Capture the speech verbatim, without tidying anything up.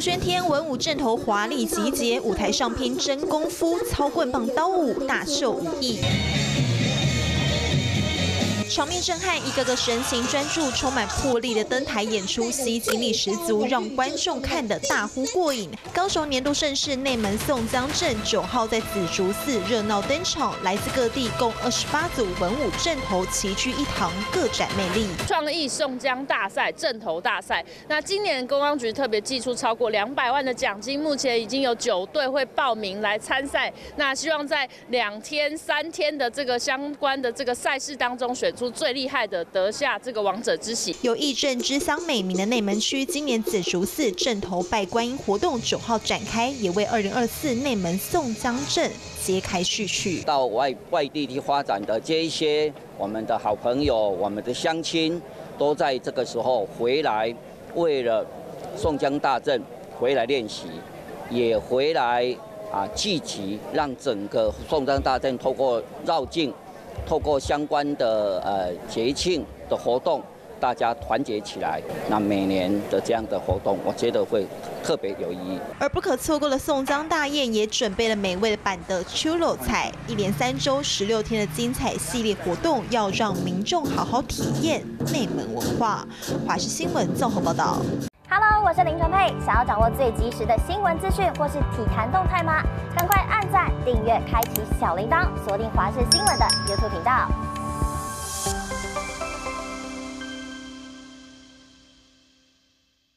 宣天文武阵头华丽集结，舞台上拼真功夫，操棍棒刀舞，大秀武艺。 场面震撼，一个个神情专注、充满魄力的登台演出，吸睛力十足，让观众看得大呼过瘾。高雄年度盛事内门宋江镇九号在紫竹寺热闹登场，来自各地共二十八组文武阵头齐聚一堂，各展魅力。 创意宋江大赛、阵头大赛，那今年公安局特别寄出超过两百万的奖金，目前已经有九队会报名来参赛。那希望在两天、三天的这个相关的这个赛事当中选出 最厉害的，得下这个王者之喜。 有义镇之乡美名的内门区，今年紫竹寺阵头拜观音活动九号展开，也为二零二四内门宋江镇揭开序曲。 到外外地去发展的这一些我们的好朋友、我们的乡亲，都在这个时候回来，为了宋江大阵回来练习，也回来啊聚集，让整个宋江大阵透过绕境。 透过相关的呃节庆的活动，大家团结起来，那每年的这样的活动，我觉得会特别有意义。 而不可错过的宋江大宴，也准备了美味版的秋肉菜，一连三周十六天的精彩系列活动，要让民众好好体验内门文化。华视新闻综合报道。 Hello， 我是林纯佩。想要掌握最及时的新闻资讯或是体坛动态吗？赶快按赞、订阅、开启小铃铛，锁定华视新闻的 YouTube 频道。